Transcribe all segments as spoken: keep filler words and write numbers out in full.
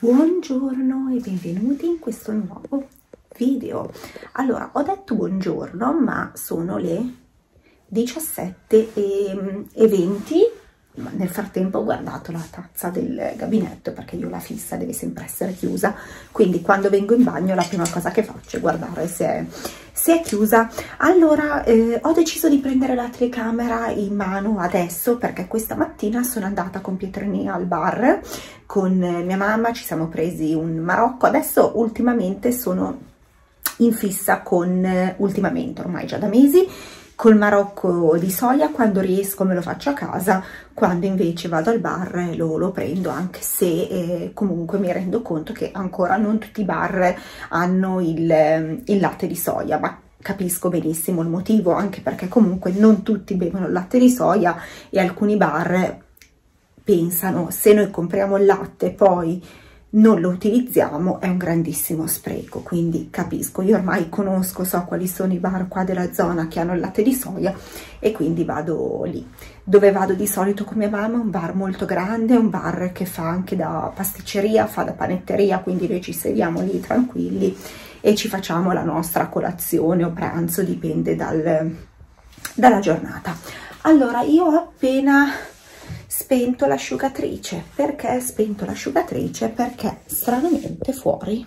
Buongiorno e benvenuti in questo nuovo video. Allora, ho detto buongiorno, ma sono le diciassette e venti. Nel frattempo ho guardato la tazza del gabinetto, perché io la fissa deve sempre essere chiusa, quindi quando vengo in bagno la prima cosa che faccio è guardare se è, se è chiusa. Allora eh, ho deciso di prendere la telecamera in mano adesso, perché questa mattina sono andata con Pietrania al bar con mia mamma, ci siamo presi un Marocco. Adesso ultimamente sono in fissa con, ultimamente ormai già da mesi, col Marocco di soia. Quando riesco me lo faccio a casa, quando invece vado al bar lo, lo prendo, anche se eh, comunque mi rendo conto che ancora non tutti i bar hanno il, il latte di soia, ma capisco benissimo il motivo, anche perché comunque non tutti bevono il latte di soia e alcuni bar pensano: se noi compriamo il latte e poi non lo utilizziamo è un grandissimo spreco. Quindi capisco, io ormai conosco, so quali sono i bar qua della zona che hanno il latte di soia e quindi vado lì. Dove vado di solito con mia mamma, un bar molto grande, un bar che fa anche da pasticceria, fa da panetteria, quindi noi ci sediamo lì tranquilli e ci facciamo la nostra colazione o pranzo, dipende dal, dalla giornata. Allora, io ho appena spento l'asciugatrice. Perché spento l'asciugatrice? Perché stranamente fuori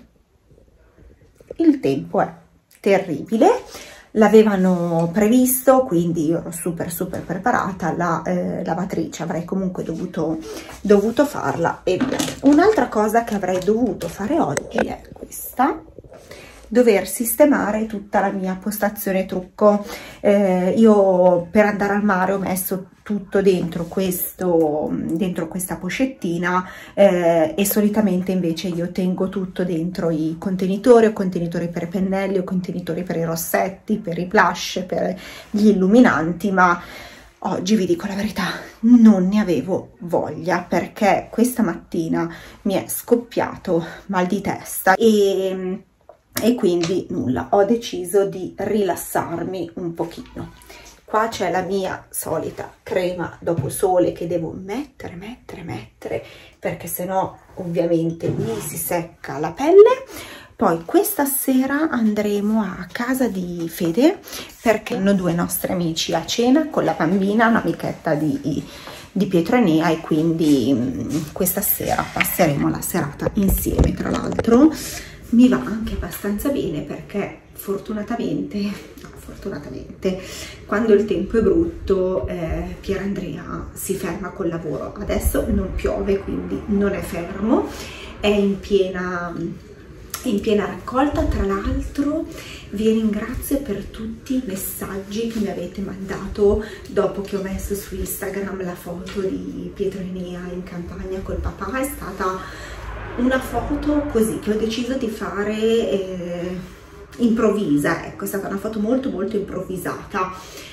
il tempo è terribile. L'avevano previsto, quindi io ero super super preparata. La eh, lavatrice avrei comunque dovuto, dovuto farla. E un'altra cosa che avrei dovuto fare oggi è questa: dover sistemare tutta la mia postazione trucco. Eh, io per andare al mare ho messo tutto dentro questo, dentro questa pochettina, eh, e solitamente invece io tengo tutto dentro i contenitori, o contenitori per i pennelli, o contenitori per i rossetti, per i blush, per gli illuminanti, ma oggi vi dico la verità, non ne avevo voglia, perché questa mattina mi è scoppiato mal di testa e e quindi nulla, ho deciso di rilassarmi un pochino. Qua c'è la mia solita crema dopo sole che devo mettere, mettere, mettere, perché sennò ovviamente mi si secca la pelle. Poi questa sera andremo a casa di Fede, perché hanno due nostri amici a cena con la bambina, un'amichetta di, di Pietrania, e quindi mh, questa sera passeremo la serata insieme. Tra l'altro mi va anche abbastanza bene, perché fortunatamente, no, fortunatamente quando il tempo è brutto eh, Pierandrea si ferma col lavoro. Adesso non piove, quindi non è fermo, è in piena, è in piena raccolta. Tra l'altro vi ringrazio per tutti i messaggi che mi avete mandato dopo che ho messo su Instagram la foto di Pietrania in campagna col papà. È stata una foto così che ho deciso di fare eh, improvvisa, ecco, è stata una foto molto molto improvvisata,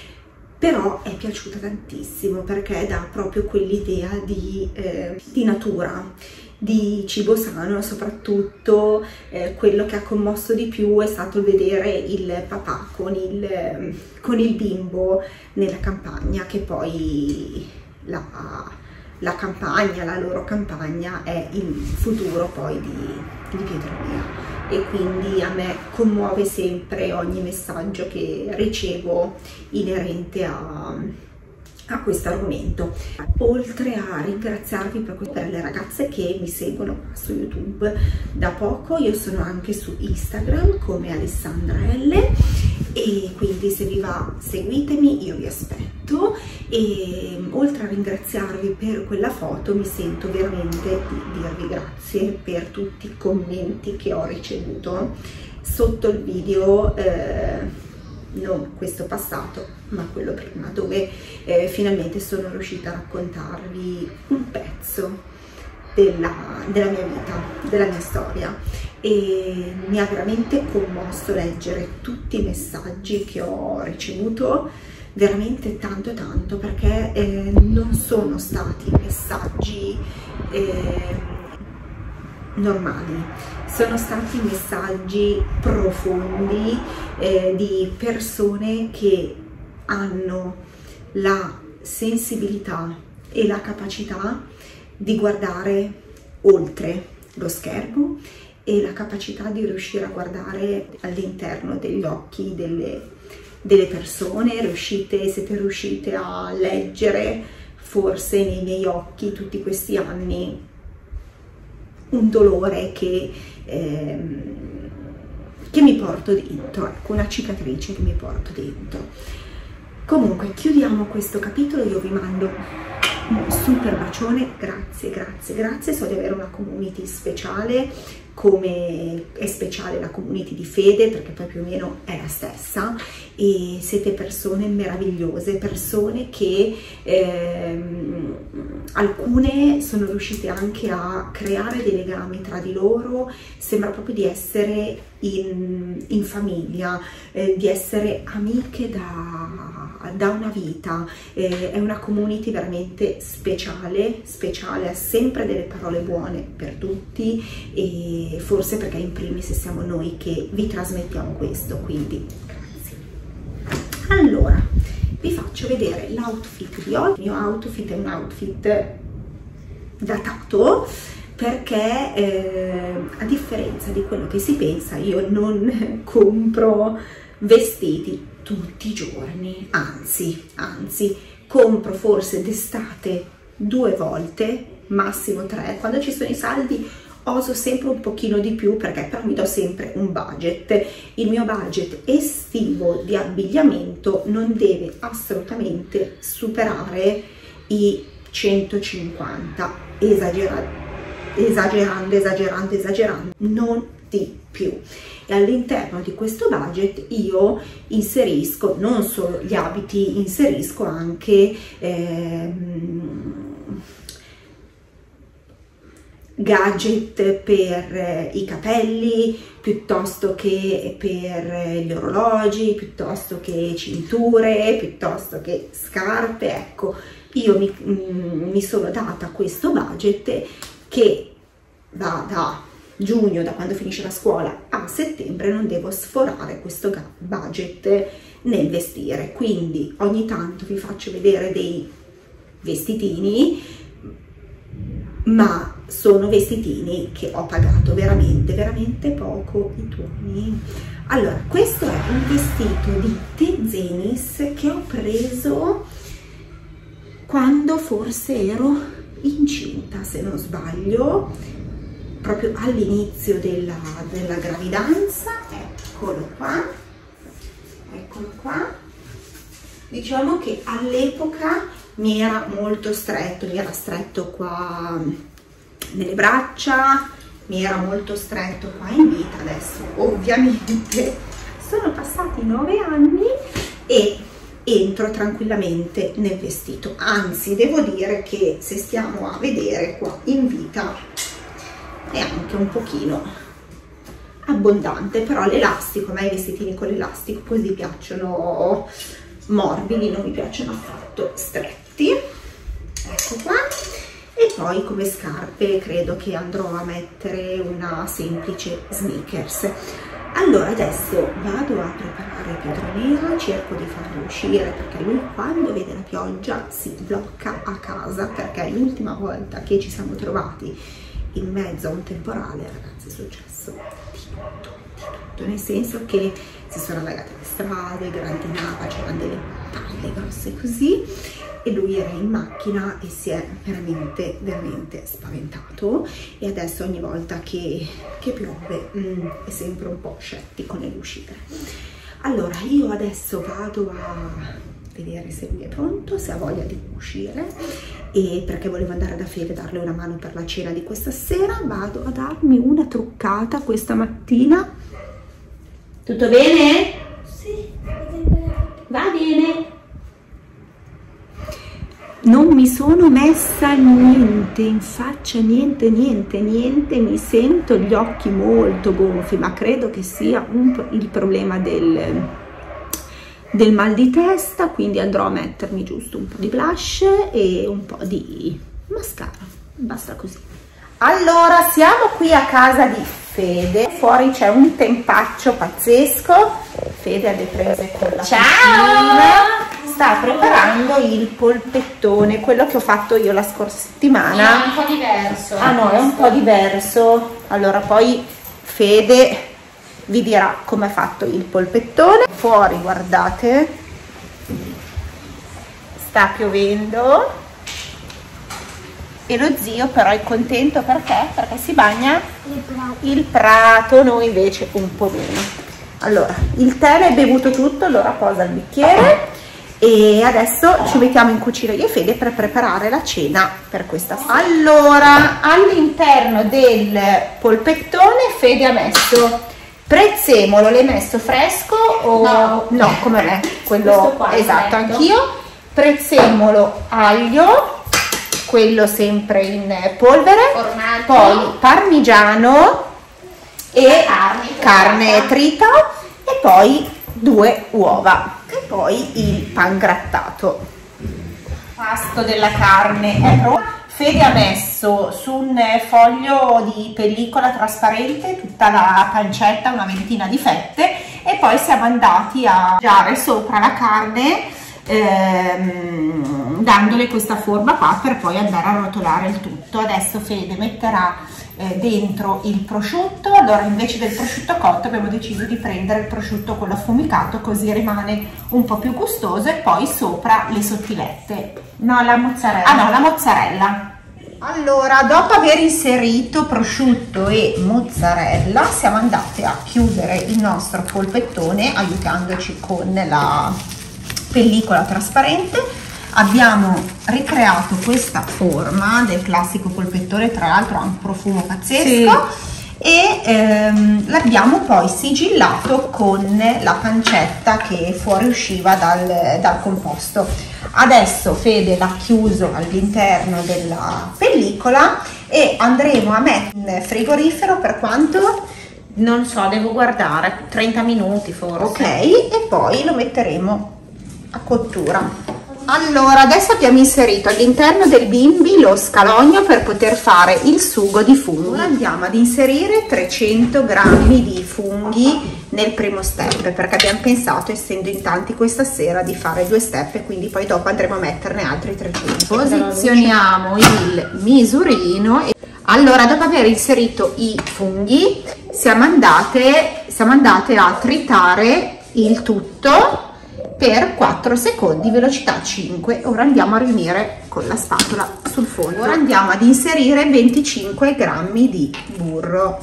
però è piaciuta tantissimo, perché dà proprio quell'idea di, eh, di natura, di cibo sano. Soprattutto eh, quello che ha commosso di più è stato vedere il papà con il, con il bimbo nella campagna, che poi la La campagna, la loro campagna è il futuro poi di, di Pietrania, e quindi a me commuove sempre ogni messaggio che ricevo inerente a, a questo argomento. Oltre a ringraziarvi proprio per le ragazze che mi seguono su YouTube da poco, io sono anche su Instagram come Alessandra L, e quindi se vi va seguitemi, io vi aspetto. E oltre a ringraziarvi per quella foto, mi sento veramente di dirvi grazie per tutti i commenti che ho ricevuto sotto il video, eh, non questo passato ma quello prima, dove eh, finalmente sono riuscita a raccontarvi un pezzo della, della mia vita, della mia storia, e mi ha veramente commosso leggere tutti i messaggi che ho ricevuto, veramente tanto tanto, perché eh, non sono stati messaggi eh, normali, sono stati messaggi profondi eh, di persone che hanno la sensibilità e la capacità di guardare oltre lo schermo e la capacità di riuscire a guardare all'interno degli occhi delle, delle persone. Riuscite, siete riuscite a leggere forse nei miei occhi tutti questi anni un dolore che, ehm, che mi porto dentro, ecco, una cicatrice che mi porto dentro. Comunque chiudiamo questo capitolo, io vi mando un super bacione, grazie, grazie, grazie, so di avere una community speciale, come è speciale la community di Fede, perché poi più o meno è la stessa, e siete persone meravigliose, persone che ehm, alcune sono riuscite anche a creare dei legami tra di loro, sembra proprio di essere in, in famiglia, eh, di essere amiche da, da una vita, eh, è una community veramente speciale, speciale, ha sempre delle parole buone per tutti, e forse perché in primis siamo noi che vi trasmettiamo questo, quindi grazie. Allora, vi faccio vedere l'outfit di oggi. Il mio outfit è un outfit datato, perché eh, a differenza di quello che si pensa, io non compro vestiti tutti i giorni, anzi, anzi, compro forse d'estate due volte, massimo tre, quando ci sono i saldi oso sempre un pochino di più, perché però mi do sempre un budget. Il mio budget estivo di abbigliamento non deve assolutamente superare i centocinquanta, esagerando, esagerando, esagerando, esagerando, non di più. E all'interno di questo budget io inserisco non solo gli abiti, inserisco anche ehm, gadget per i capelli, piuttosto che per gli orologi, piuttosto che cinture, piuttosto che scarpe. Ecco, io mi, mi sono data questo budget che va da giugno, da quando finisce la scuola, a settembre non devo sforare questo budget nel vestire. Quindi ogni tanto vi faccio vedere dei vestitini, ma sono vestitini che ho pagato veramente veramente poco i tuoni. Allora, questo è un vestito di Tezenis che ho preso quando forse ero incinta, se non sbaglio, proprio all'inizio della, della gravidanza. Eccolo qua, eccolo qua. Diciamo che all'epoca mi era molto stretto, mi era stretto qua nelle braccia, mi era molto stretto qua in vita. Adesso ovviamente sono passati nove anni e entro tranquillamente nel vestito, anzi devo dire che se stiamo a vedere qua in vita è anche un pochino abbondante, però l'elastico, a me i vestitini con l'elastico così piacciono morbidi, non mi piacciono affatto stretti. Ecco qua. E poi come scarpe credo che andrò a mettere una semplice sneakers. Allora adesso vado a preparare Pedronera, cerco di farlo uscire perché lui quando vede la pioggia si blocca a casa, perché l'ultima volta che ci siamo trovati in mezzo a un temporale, ragazzi, è successo di tutto, di tutto, nel senso che si sono allagate le strade, grandinava, c'erano delle palle grosse così, e lui era in macchina e si è veramente veramente spaventato, e adesso ogni volta che, che piove mm, è sempre un po' scettico nell'uscire. Allora io adesso vado a vedere se lui è pronto, se ha voglia di uscire, e perché volevo andare da Fede a darle una mano per la cena di questa sera. Vado a darmi una truccata questa mattina. Tutto bene? Sì, va bene. Non mi sono messa niente in faccia, niente, niente, niente, mi sento gli occhi molto gonfi, ma credo che sia un, il problema del, del mal di testa, quindi andrò a mettermi giusto un po' di blush e un po' di mascara, basta così. Allora, siamo qui a casa di Fede, fuori c'è un tempaccio pazzesco, Fede ha le prese con la ciao! cucina. sta preparando il polpettone, quello che ho fatto io la scorsa settimana. È un po' diverso. Ah no, è un po' diverso. Allora poi Fede vi dirà come ha fatto il polpettone. Fuori, guardate, sta piovendo e lo zio però è contento perché? Perché si bagna Il prato. il prato, noi invece un po' meno. Allora, il tè l'hai bevuto tutto, allora posa il bicchiere e adesso ci mettiamo in cucina io e Fede per preparare la cena per questa sera. Allora, all'interno del polpettone Fede ha messo prezzemolo, l'hai messo fresco o no, no come me? Quello qua, esatto, metto. anch'io. Prezzemolo, aglio, quello sempre in polvere, Formaggio. poi parmigiano e carne, carne trita e poi due uova e poi il pangrattato. Pasto della carne è pronto. Fede ha messo su un foglio di pellicola trasparente tutta la pancetta, una ventina di fette, e poi siamo andati a mangiare sopra la carne ehm, dandole questa forma qua per poi andare a rotolare il tutto. Adesso Fede metterà eh, dentro il prosciutto. Allora invece del prosciutto cotto abbiamo deciso di prendere il prosciutto quello affumicato, così rimane un po' più gustoso, e poi sopra le sottilette. No, la mozzarella. Ah no, la mozzarella. Allora, dopo aver inserito prosciutto e mozzarella, siamo andate a chiudere il nostro polpettone aiutandoci con la pellicola trasparente. Abbiamo ricreato questa forma del classico polpettone, tra l'altro ha un profumo pazzesco, sì. E ehm, l'abbiamo poi sigillato con la pancetta che fuoriusciva dal, dal composto. Adesso Fede l'ha chiuso all'interno della pellicola e andremo a mettere in frigorifero per quanto? Non so, devo guardare, trenta minuti forse. Ok, e poi lo metteremo a cottura. Allora, adesso abbiamo inserito all'interno del bimbi lo scalogno per poter fare il sugo di funghi. Ora andiamo ad inserire trecento grammi di funghi nel primo step, perché abbiamo pensato, essendo in tanti questa sera, di fare due step e quindi poi dopo andremo a metterne altri trecento. Posizioniamo il misurino. E... allora, dopo aver inserito i funghi siamo andate, siamo andate a tritare il tutto per quattro secondi, velocità cinque. Ora andiamo a riunire con la spatola sul fondo. Ora andiamo ad inserire venticinque grammi di burro.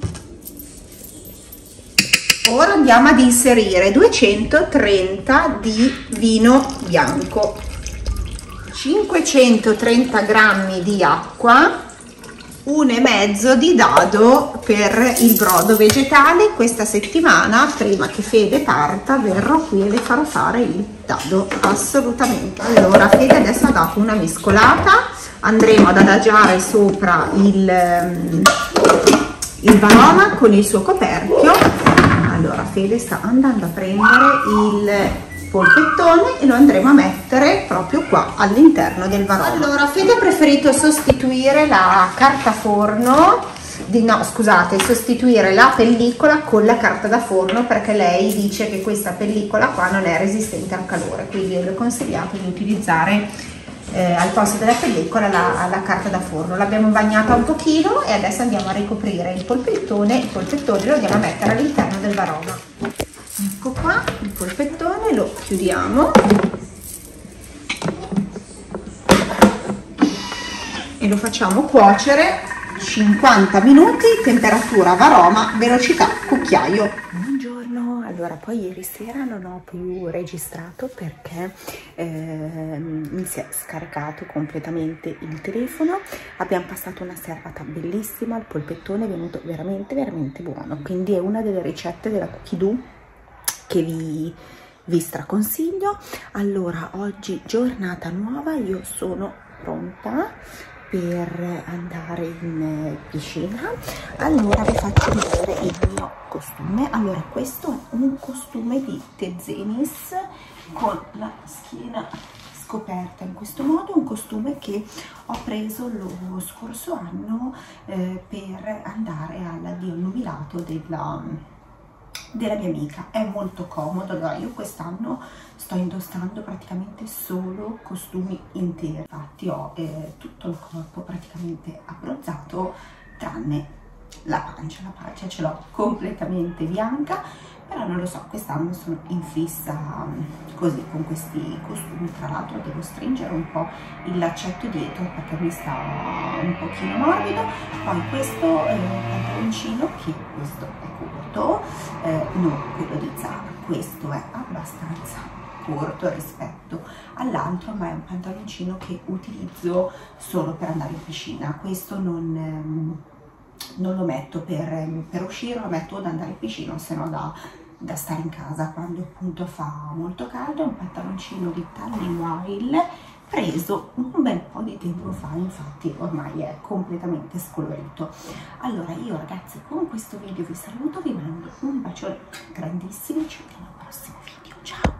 Ora andiamo ad inserire duecentotrenta di vino bianco, cinquecentotrenta grammi di acqua, uno e mezzo di dado per il brodo vegetale. Questa settimana, prima che Fede parta, verrò qui e le farò fare il dado, assolutamente. Allora Fede adesso ha dato una mescolata, andremo ad adagiare sopra il, il varoma con il suo coperchio. Allora Fede sta andando a prendere il polpettone e lo andremo a mettere proprio qua all'interno del varoma. Allora Fede ha preferito sostituire la carta forno di, no scusate sostituire la pellicola con la carta da forno, perché lei dice che questa pellicola qua non è resistente al calore, quindi io le ho consigliato di utilizzare eh, al posto della pellicola la, la carta da forno. L'abbiamo bagnata un pochino e adesso andiamo a ricoprire il polpettone. Il polpettone lo andiamo a mettere all'interno del varoma. Ecco qua il polpettone, lo chiudiamo e lo facciamo cuocere cinquanta minuti, temperatura varoma, velocità cucchiaio. Buongiorno, allora poi ieri sera non ho più registrato perché ehm, mi si è scaricato completamente il telefono. Abbiamo passato una serata bellissima, il polpettone è venuto veramente veramente buono, quindi è una delle ricette della Cookie Do che vi, vi straconsiglio. Allora, oggi giornata nuova, io sono pronta per andare in piscina. Allora vi faccio vedere il mio costume. Allora, questo è un costume di Tezenis con la schiena scoperta in questo modo, un costume che ho preso lo scorso anno eh, per andare all'addio nubilato della della mia amica, è molto comodo. Allora io quest'anno sto indossando praticamente solo costumi interi, infatti ho eh, tutto il corpo praticamente abbronzato tranne la pancia, la pancia ce l'ho completamente bianca, però non lo so, quest'anno sono in fissa così con questi costumi. Tra l'altro devo stringere un po' il laccetto dietro perché mi sta un pochino morbido. Poi questo eh, pantaloncino, che questo è corto, eh, non quello di Zara, questo è abbastanza corto rispetto all'altro, ma è un pantaloncino che utilizzo solo per andare in piscina. Questo non... Ehm, non lo metto per, per uscire, lo metto da andare in piscina, se no da, da stare in casa quando appunto fa molto caldo. È un pantaloncino di Tally Wild preso un bel po' di tempo fa, infatti ormai è completamente scolorito. Allora io ragazzi con questo video vi saluto, vi mando un bacione grandissimo, ci vediamo al prossimo video, ciao!